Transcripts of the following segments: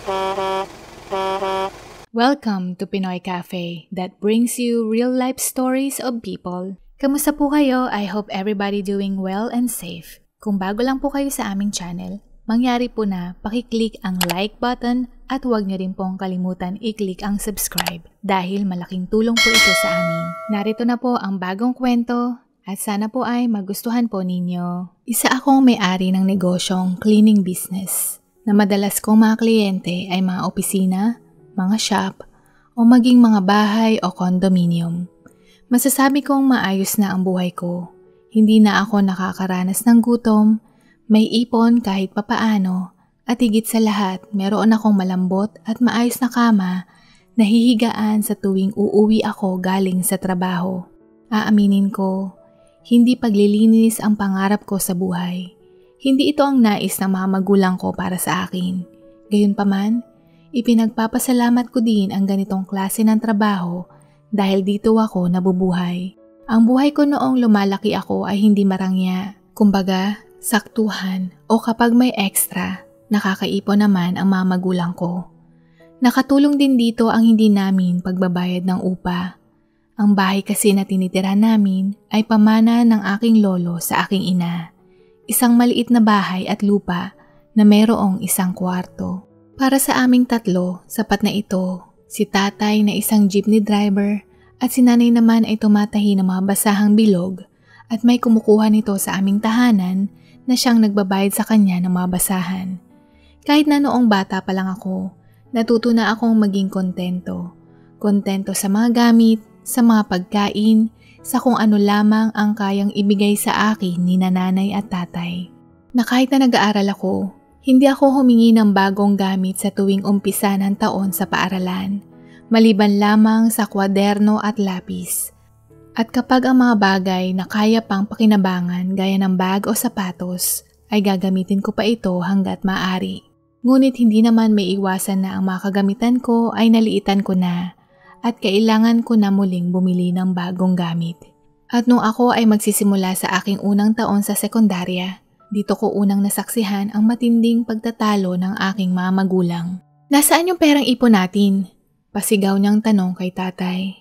Welcome to Pinoy Cafe that brings you real-life stories of people. Kamusta po kayo? I hope everybody doing well and safe. Kung bago lang po kayo sa aming channel, mangyari po na pakiclick ang like button at huwag niyo rin pong kalimutan i-click ang subscribe dahil malaking tulong po ito sa amin. Narito na po ang bagong kwento at sana po ay magustuhan po ninyo. Isa akong may-ari ng negosyong cleaning business na madalas kong mga kliyente ay mga opisina, mga shop, o maging mga bahay o condominium. Masasabi kong maayos na ang buhay ko. Hindi na ako nakakaranas ng gutom, may ipon kahit papaano, at higit sa lahat meron akong malambot at maayos na kama na hihigaan sa tuwing uuwi ako galing sa trabaho. Aaminin ko, hindi paglilinis ang pangarap ko sa buhay. Hindi ito ang nais ng mga magulang ko para sa akin. Gayunpaman, ipinagpapasalamat ko din ang ganitong klase ng trabaho dahil dito ako nabubuhay. Ang buhay ko noong lumalaki ako ay hindi marangya. Kumbaga, saktuhan o kapag may extra, nakakaipon naman ang mga magulang ko. Nakatulong din dito ang hindi namin pagbabayad ng upa. Ang bahay kasi na tinitira namin ay pamana ng aking lolo sa aking ina. Isang maliit na bahay at lupa na mayroong isang kwarto. Para sa aming tatlo, sapat na ito. Si tatay na isang jeepney driver at si nanay naman ay tumatahi ng mga basahang bilog at may kumukuha nito sa aming tahanan na siyang nagbabayad sa kanya ng mga basahan. Kahit na noong bata pa lang ako, natuto na akong maging kontento. Kontento sa mga gamit, sa mga pagkain, sa kung ano lamang ang kayang ibigay sa akin ni nanay at tatay. Na kahit na nag-aaral ako, hindi ako humingi ng bagong gamit sa tuwing umpisa ng taon sa paaralan, maliban lamang sa kwaderno at lapis. At kapag ang mga bagay na kaya pang pakinabangan gaya ng bag o sapatos, ay gagamitin ko pa ito hanggat maaari. Ngunit hindi naman may iwasan na ang mga kagamitan ko ay naliitan ko na at kailangan ko na muling bumili ng bagong gamit. At nung ako ay magsisimula sa aking unang taon sa sekundarya, dito ko unang nasaksihan ang matinding pagtatalo ng aking mga magulang. Nasaan yung perang ipon natin? Pasigaw niyang tanong kay tatay.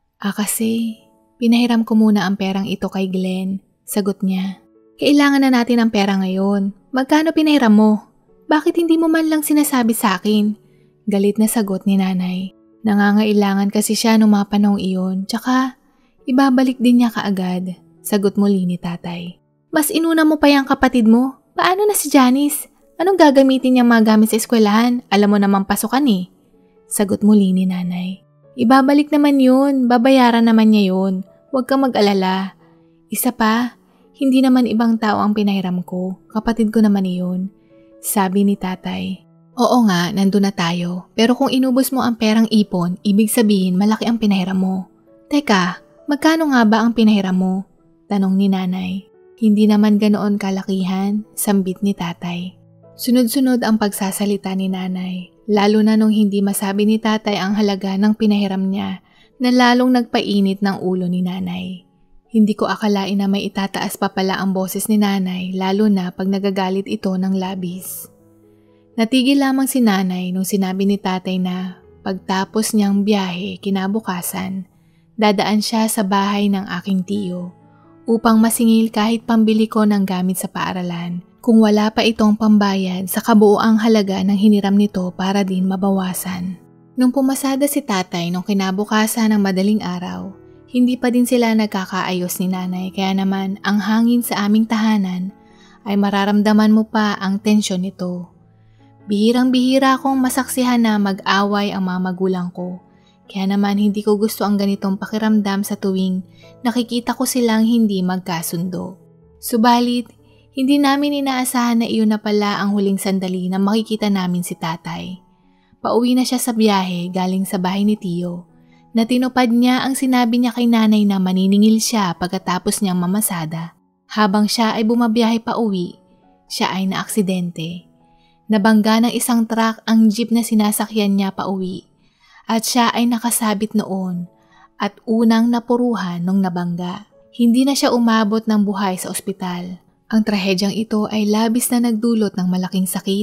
Kasi pinahiram ko muna ang perang ito kay Glenn, sagot niya. Kailangan na natin ang pera ngayon. Magkano pinahiram mo? Bakit hindi mo man lang sinasabi sa akin? Galit na sagot ni nanay. Nangangailangan kasi siya nung mga panahong iyon, tsaka ibabalik din niya kaagad, sagot muli ni tatay. Mas inuna mo pa yung kapatid mo. Paano na si Janice? Anong gagamitin niyang mga gamit sa eskwelahan? Alam mo namang pasukan eh. Sagot muli ni nanay. Ibabalik naman yun. Babayaran naman niya yun. Huwag kang mag-alala. Isa pa, hindi naman ibang tao ang pinahiram ko. Kapatid ko naman iyon. Sabi ni tatay. Oo nga, nandun na tayo. Pero kung inubos mo ang perang ipon, ibig sabihin malaki ang pinahiram mo. Teka, magkano nga ba ang pinahiram mo? Tanong ni nanay. Hindi naman ganoon kalakihan, sambit ni tatay. Sunod-sunod ang pagsasalita ni nanay, lalo na nung hindi masabi ni tatay ang halaga ng pinahiram niya na lalong nagpainit ng ulo ni nanay. Hindi ko akalain na may itataas pa pala ang boses ni nanay lalo na pag nagagalit ito ng labis. Natigil lamang si nanay nung sinabi ni tatay na pagtapos niyang biyahe kinabukasan, dadaan siya sa bahay ng aking tiyo upang masingil kahit pambili ko ng gamit sa paaralan kung wala pa itong pambayad sa kabuuang halaga ng hiniram nito para din mabawasan. Nung pumasada si tatay nung kinabukasan ng madaling araw, hindi pa din sila nagkakaayos ni nanay kaya naman ang hangin sa aming tahanan ay mararamdaman mo pa ang tensyon nito. Bihirang-bihira akong masaksihan na mag-away ang mga magulang ko. Kaya naman hindi ko gusto ang ganitong pakiramdam sa tuwing nakikita ko silang hindi magkasundo. Subalit, hindi namin inaasahan na iyon na pala ang huling sandali na makikita namin si tatay. Pauwi na siya sa biyahe galing sa bahay ni Tiyo na tinupad niya ang sinabi niya kay nanay na maniningil siya pagkatapos niyang mamasada. Habang siya ay bumabiyahe pa uwi, siya ay naaksidente. Nabangga ng isang truck ang jeep na sinasakyan niya pa uwi. At siya ay nakasabit noon at unang napuruhan nung nabangga. Hindi na siya umabot ng buhay sa ospital. Ang trahedyang ito ay labis na nagdulot ng malaking sakit,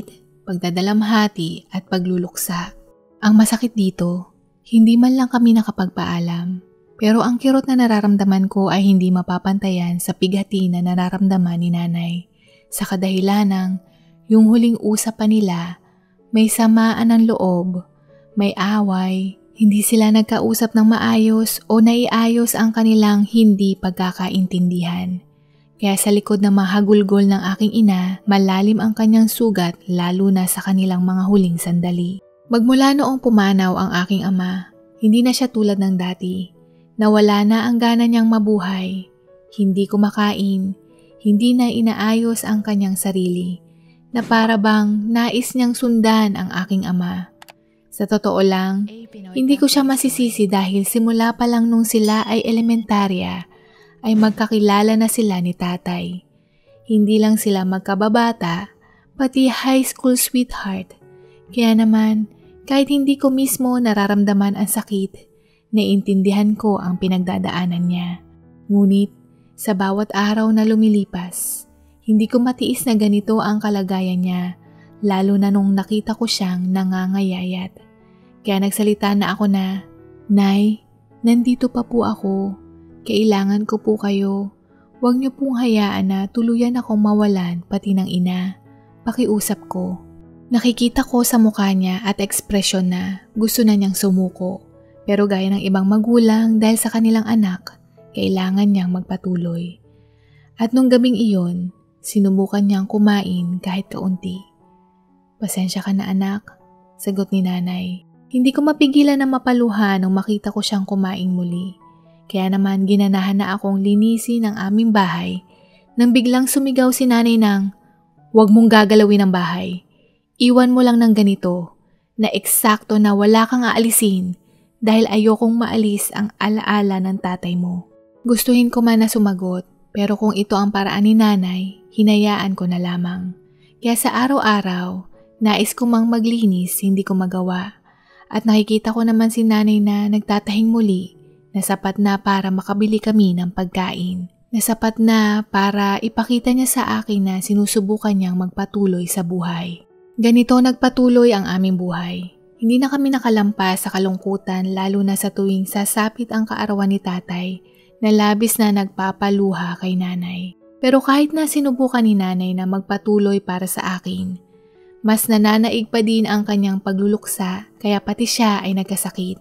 pagdadalamhati at pagluluksa. Ang masakit dito, hindi man lang kami nakapagpaalam. Pero ang kirot na nararamdaman ko ay hindi mapapantayan sa pighati na nararamdaman ni nanay. Sa kadahilanang, yung huling usapan nila, may samaan ng loob, may away, hindi sila nagkausap ng maayos o naiayos ang kanilang hindi pagkakaintindihan. Kaya sa likod ng mahagulgol ng aking ina, malalim ang kanyang sugat lalo na sa kanilang mga huling sandali. Magmula noong pumanaw ang aking ama, hindi na siya tulad ng dati. Nawala na ang gana niyang mabuhay, hindi kumakain, hindi na inaayos ang kanyang sarili, na para bang nais niyang sundan ang aking ama. Sa totoo lang, hindi ko siya masisisi dahil simula pa lang nung sila ay elementarya, ay magkakilala na sila ni tatay. Hindi lang sila magkababata, pati high school sweetheart. Kaya naman, kahit hindi ko mismo nararamdaman ang sakit, naiintindihan ko ang pinagdadaanan niya. Ngunit, sa bawat araw na lumilipas, hindi ko matiis na ganito ang kalagayan niya, lalo na nung nakita ko siyang nangangayayat. Kaya nagsalita na ako na, "Nay, nandito pa po ako. Kailangan ko po kayo. Huwag niyo pong hayaan na tuluyan akong mawalan pati ng ina. Pakiusap ko." Nakikita ko sa mukha niya at ekspresyon na gusto na niyang sumuko. Pero gaya ng ibang magulang dahil sa kanilang anak, kailangan niyang magpatuloy. At nung gabing iyon, sinubukan niyang kumain kahit kaunti. "Pasensya ka na anak," sagot ni nanay. Hindi ko mapigilan na mapaluha nung makita ko siyang kumain muli. Kaya naman ginanahan na akong linisin ang aming bahay nang biglang sumigaw si nanay ng, "Huwag mong gagalawin ang bahay. Iwan mo lang ng ganito na eksakto na wala kang aalisin dahil ayokong maalis ang alaala ng tatay mo." Gustuhin ko man na sumagot, pero kung ito ang paraan ni nanay, hinayaan ko na lamang. Kaya sa araw-araw, nais ko mang maglinis, hindi ko magawa. At nakikita ko naman si nanay na nagtatahing muli na sapat na para makabili kami ng pagkain. Na sapat na para ipakita niya sa akin na sinusubukan niyang magpatuloy sa buhay. Ganito nagpatuloy ang aming buhay. Hindi na kami nakalampas sa kalungkutan lalo na sa tuwing sasapit ang kaarawan ni tatay na labis na nagpapaluha kay nanay. Pero kahit na sinubukan ni nanay na magpatuloy para sa akin, mas nananaig pa din ang kanyang pagluluksa kaya pati siya ay nagkasakit.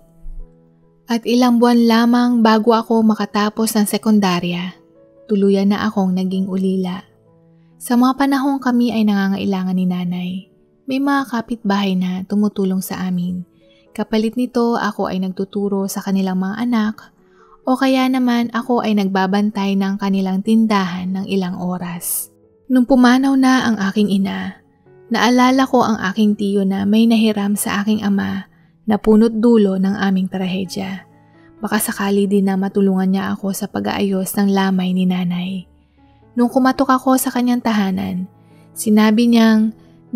At ilang buwan lamang bago ako makatapos ng sekundarya, tuluyan na akong naging ulila. Sa mga panahong kami ay nangangailangan ni nanay, may mga kapitbahay na tumutulong sa amin. Kapalit nito ako ay nagtuturo sa kanilang mga anak o kaya naman ako ay nagbabantay ng kanilang tindahan ng ilang oras. Nung pumanaw na ang aking ina, naalala ko ang aking tiyo na may nahiram sa aking ama na punot dulo ng aming trahedya. Baka sakali din na matulungan niya ako sa pag-aayos ng lamay ni nanay. Nung kumatok ako sa kanyang tahanan, sinabi niyang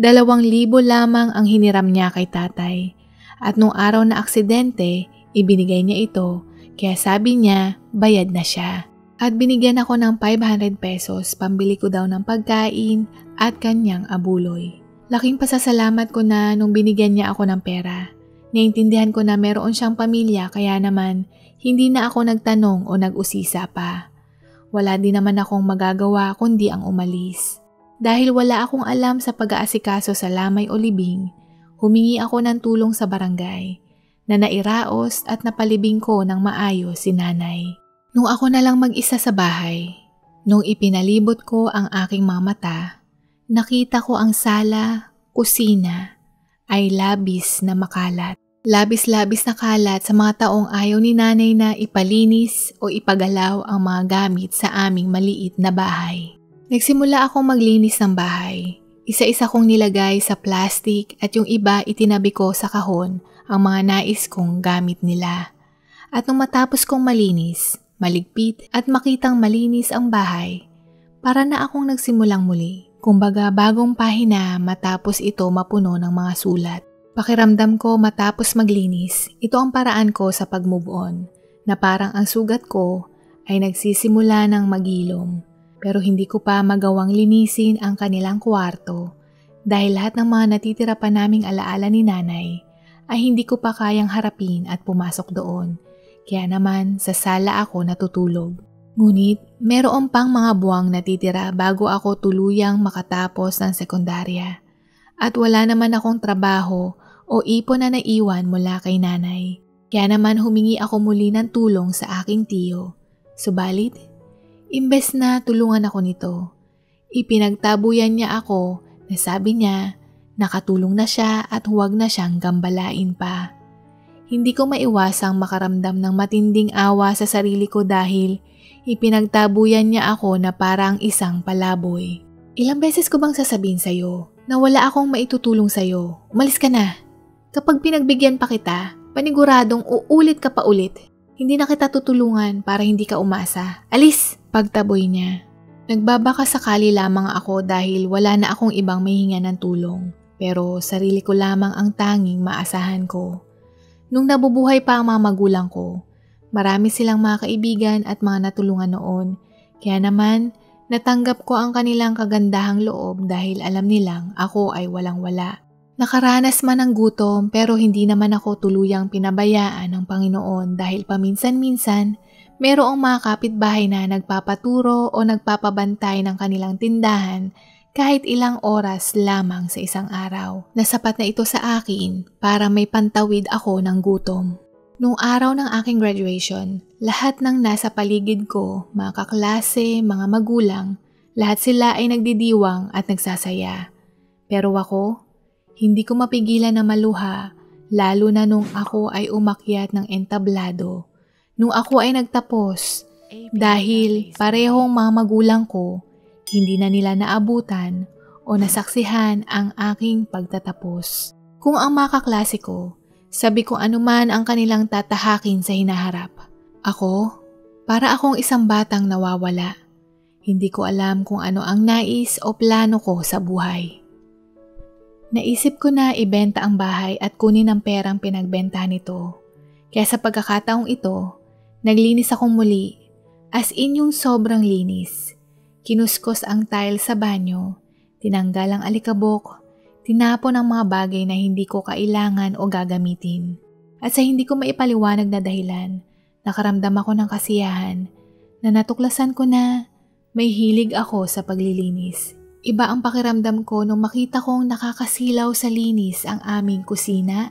2,000 lamang ang hiniram niya kay tatay. At nung araw na aksidente, ibinigay niya ito, kaya sabi niya bayad na siya. At binigyan ako ng 500 pesos, pambili ko daw ng pagkain at kanyang abuloy. Laking pasasalamat ko na nung binigyan niya ako ng pera. Naintindihan ko na meron siyang pamilya kaya naman hindi na ako nagtanong o nag-usisa pa. Wala din naman akong magagawa kundi ang umalis. Dahil wala akong alam sa pag-aasikaso sa lamay o libing, humingi ako ng tulong sa barangay na nairaos at napalibing ko ng maayos si nanay. Nung ako na lang mag-isa sa bahay, nung ipinalibot ko ang aking mga mata, nakita ko ang sala, kusina ay labis na makalat. Labis-labis na kalat sa mga taong ayaw ni nanay na ipalinis o ipagalaw ang mga gamit sa aming maliit na bahay. Nagsimula akong maglinis ng bahay. Isa-isa kong nilagay sa plastic at yung iba itinabi ko sa kahon ang mga nais kong gamit nila. At nung matapos kong malinis, maligpit at makitang malinis ang bahay, para na akong nagsimulang muli. Kumbaga bagong pahina matapos ito mapuno ng mga sulat. Pakiramdam ko matapos maglinis, ito ang paraan ko sa pag-move on, na parang ang sugat ko ay nagsisimula ng magilom. Pero hindi ko pa magawang linisin ang kanilang kwarto Dahil lahat ng mga natitira pa naming alaala ni nanay ay hindi ko pa kayang harapin at pumasok doon. Kaya naman sa sala ako natutulog. Ngunit meron pang mga buwang natitira bago ako tuluyang makatapos ng sekundarya. At wala naman akong trabaho o ipon na naiwan mula kay nanay. Kaya naman humingi ako muli ng tulong sa aking tiyo. Subalit, imbes na tulungan ako nito, ipinagtabuyan niya ako na sabi niya nakatulong na siya at huwag na siyang gambalain pa. Hindi ko maiwasang makaramdam ng matinding awa sa sarili ko dahil ipinagtabuyan niya ako na parang isang palaboy. Ilang beses ko bang sasabihin sa'yo na wala akong maitutulong sa'yo? Umalis ka na. Kapag pinagbigyan pa kita, paniguradong uulit ka pa ulit. Hindi na kita tutulungan para hindi ka umasa. Alis! Pagtaboy niya. Nagbabaka sakali lamang ako dahil wala na akong ibang mahinga ng tulong. Pero sarili ko lamang ang tanging maasahan ko. Nung nabubuhay pa ang mga magulang ko, marami silang mga kaibigan at mga natulungan noon. Kaya naman, natanggap ko ang kanilang kagandahang loob dahil alam nilang ako ay walang-wala. Nakaranas man ng gutom pero hindi naman ako tuluyang pinabayaan ng Panginoon dahil paminsan-minsan, merong mga kapitbahay na nagpapaturo o nagpapabantay ng kanilang tindahan kahit ilang oras lamang sa isang araw. Nasapat na ito sa akin para may pantawid ako ng gutom. Noong araw ng aking graduation, lahat ng nasa paligid ko, mga kaklase, mga magulang, lahat sila ay nagdidiwang at nagsasaya. Pero ako, hindi ko mapigilan na maluha, lalo na nung ako ay umakyat ng entablado. Nung ako ay nagtapos, dahil parehong mga magulang ko, hindi na nila naabutan o nasaksihan ang aking pagtatapos. Kung ang mga kaklase ko, sabi ko anuman ang kanilang tatahakin sa hinaharap. Ako, para akong isang batang nawawala. Hindi ko alam kung ano ang nais o plano ko sa buhay. Naisip ko na ibenta ang bahay at kunin ang perang pinagbentahan nito. Kaya sa pagkakataong ito, naglinis akong muli, as in yung sobrang linis. Kinuskos ang tile sa banyo, tinanggal ang alikabok, tinapon ang mga bagay na hindi ko kailangan o gagamitin. At sa hindi ko maipaliwanag na dahilan, nakaramdam ako ng kasiyahan na natuklasan ko na may hilig ako sa paglilinis. Iba ang pakiramdam ko nung makita kong nakakasilaw sa linis ang aming kusina,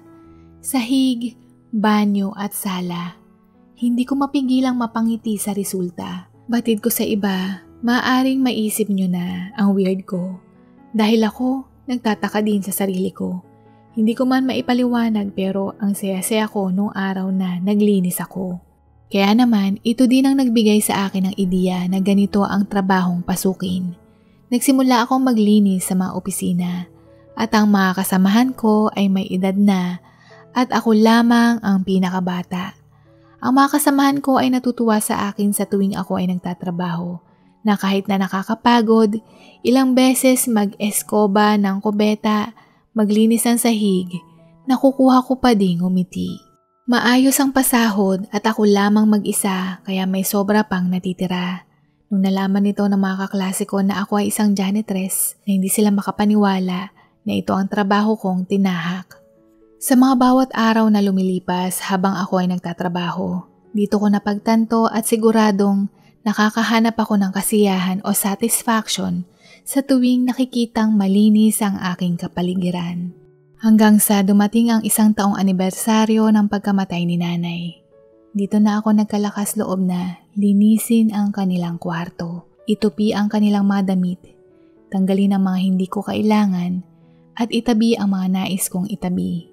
sahig, banyo at sala. Hindi ko mapigilang mapangiti sa resulta. Batid ko sa iba, maaaring maisip nyo na ang weird ko. Dahil ako, nagtataka din sa sarili ko. Hindi ko man maipaliwanag pero ang saya-saya ko nung araw na naglinis ako. Kaya naman, ito din ang nagbigay sa akin ng ideya na ganito ang trabahong pasukin. Nagsimula akong maglinis sa mga opisina at ang mga kasamahan ko ay may edad na at ako lamang ang pinakabata. Ang mga kasamahan ko ay natutuwa sa akin sa tuwing ako ay nagtatrabaho na kahit na nakakapagod, ilang beses mag-eskoba ng kubeta, maglinis ng sahig, nakukuha ko pa ding umiti. Maayos ang pasahod at ako lamang mag-isa kaya may sobra pang natitira. Nung nalaman nito ng mga kaklase ko na ako ay isang janitress na hindi sila makapaniwala na ito ang trabaho kong tinahak. Sa mga bawat araw na lumilipas habang ako ay nagtatrabaho, dito ko napagtanto at siguradong nakakahanap ako ng kasiyahan o satisfaction sa tuwing nakikitang malinis ang aking kapaligiran. Hanggang sa dumating ang 1 taong anibersaryo ng pagkamatay ni nanay. Dito na ako nagkalakas loob na linisin ang kanilang kwarto, itupi ang kanilang mga damit, tanggalin ang mga hindi ko kailangan at itabi ang mga nais kong itabi.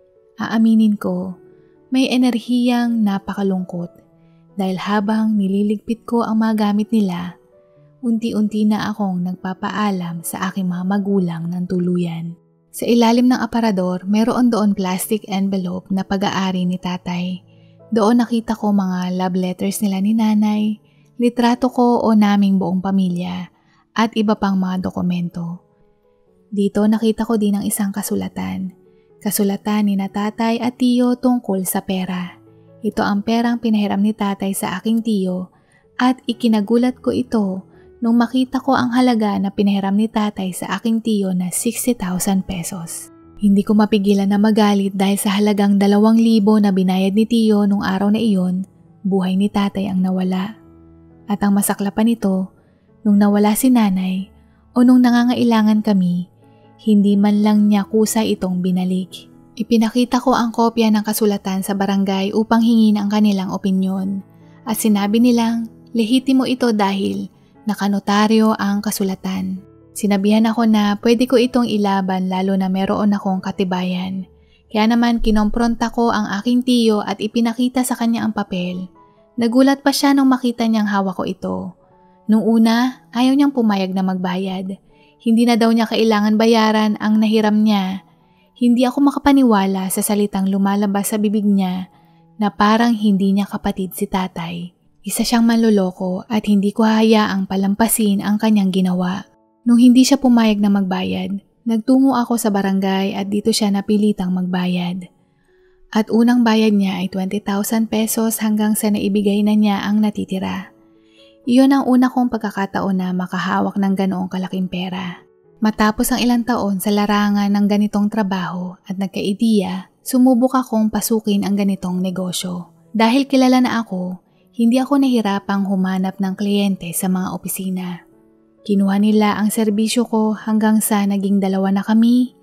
Aaminin ko, may enerhiyang napakalungkot dahil habang nililigpit ko ang mga gamit nila, unti-unti na akong nagpapaalam sa aking mga magulang ng tuluyan. Sa ilalim ng aparador, meron doon plastic envelope na pag-aari ni Tatay. Doon nakita ko mga love letters nila ni nanay, litrato ko o naming buong pamilya, at iba pang mga dokumento. Dito nakita ko din ang isang kasulatan. Kasulatan ni na Tatay at Tiyo tungkol sa pera. Ito ang perang pinahiram ni Tatay sa aking tiyo at ikinagulat ko ito nung makita ko ang halaga na pinahiram ni tatay sa aking tiyo na 60,000 pesos. Hindi ko mapigilan na magalit dahil sa halagang 2,000 na binayad ni tiyo nung araw na iyon, buhay ni tatay ang nawala. At ang masakla pa nito, nung nawala si nanay o nung nangangailangan kami, hindi man lang niya kusa itong binalik. Ipinakita ko ang kopya ng kasulatan sa barangay upang hingin ang kanilang opinyon at sinabi nilang lehitimo ito dahil nakanotaryo ang kasulatan. Sinabihan ako na pwede ko itong ilaban lalo na meron akong katibayan. Kaya naman kinompronta ko ang aking tiyo at ipinakita sa kanya ang papel. Nagulat pa siya nung makita niyang hawak ko ito. Nung una, ayaw niyang pumayag na magbayad. Hindi na daw niya kailangan bayaran ang nahiram niya. Hindi ako makapaniwala sa salitang lumalabas sa bibig niya na parang hindi niya kapatid si tatay. Isa siyang manloloko at hindi ko hahayaang palampasin ang kanyang ginawa. Nung hindi siya pumayag na magbayad, nagtungo ako sa barangay at dito siya napilitang magbayad. At unang bayad niya ay 20,000 pesos hanggang sa naibigay na niya ang natitira. Iyon ang una kong pagkakataon na makahawak ng ganoong kalaking pera. Matapos ang ilang taon sa larangan ng ganitong trabaho at nagka-ideya, sumubok akong pasukin ang ganitong negosyo. Dahil kilala na ako, hindi ako nahirapang humanap ng kliyente sa mga opisina. Kinuha nila ang serbisyo ko hanggang sa naging 2 na kami,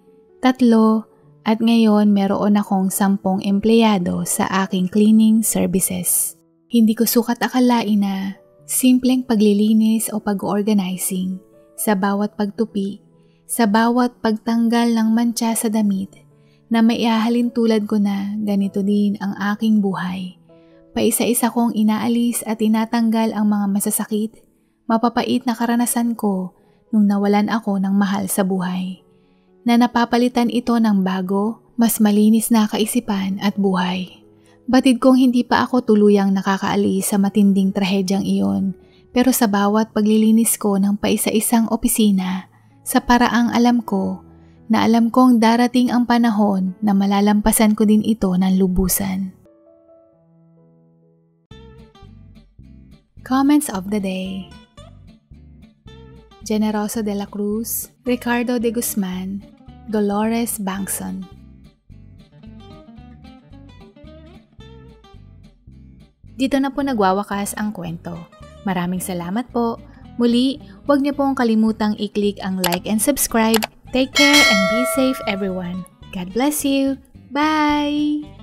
3, at ngayon meron akong 10 empleyado sa aking cleaning services. Hindi ko sukat akalain na simpleng paglilinis o pag-organizing sa bawat pagtupi, sa bawat pagtanggal ng mantsa sa damit na maihahalin tulad ko na ganito din ang aking buhay. Paisa-isa kong inaalis at tinatanggal ang mga masasakit, mapapait na karanasan ko nung nawalan ako ng mahal sa buhay. Na napapalitan ito ng bago, mas malinis na kaisipan at buhay. Batid kong hindi pa ako tuluyang nakakaalis sa matinding trahedyang iyon, pero sa bawat paglilinis ko ng paisa-isang opisina, sa paraang alam ko na alam kong darating ang panahon na malalampasan ko din ito ng lubusan. Comments of the day. Generoso de la Cruz, Ricardo de Guzman, Dolores Bangson. Dito na po nagwawakas ang kwento. Maraming salamat po. Muli, huwag niyo pong kalimutang i-click ang like and subscribe. Take care and be safe everyone. God bless you. Bye!